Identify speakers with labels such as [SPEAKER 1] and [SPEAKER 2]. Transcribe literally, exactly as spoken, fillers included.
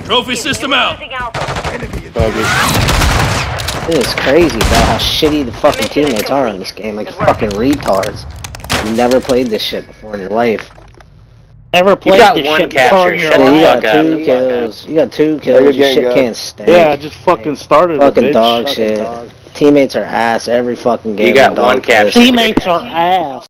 [SPEAKER 1] Trophy system out.
[SPEAKER 2] It is crazy about how shitty the fucking teammates are in this game. Like fucking retards. You never played this shit before in your life.
[SPEAKER 3] Never played
[SPEAKER 4] got
[SPEAKER 3] this
[SPEAKER 4] one
[SPEAKER 3] shit
[SPEAKER 4] capture,
[SPEAKER 3] before in your
[SPEAKER 4] shut
[SPEAKER 2] Yeah,
[SPEAKER 4] the
[SPEAKER 2] you
[SPEAKER 3] life.
[SPEAKER 2] got
[SPEAKER 4] fuck
[SPEAKER 2] two
[SPEAKER 4] up.
[SPEAKER 2] kills. You got two kills.
[SPEAKER 5] good
[SPEAKER 2] Your
[SPEAKER 5] game,
[SPEAKER 2] shit
[SPEAKER 5] guys.
[SPEAKER 2] can't stand.
[SPEAKER 3] Yeah, I just fucking started
[SPEAKER 2] Fucking
[SPEAKER 3] it, bitch.
[SPEAKER 2] dog shit. Teammates are ass every fucking game.
[SPEAKER 4] You got
[SPEAKER 2] with
[SPEAKER 4] one
[SPEAKER 2] dog
[SPEAKER 4] capture.
[SPEAKER 2] players.
[SPEAKER 3] Teammates are ass.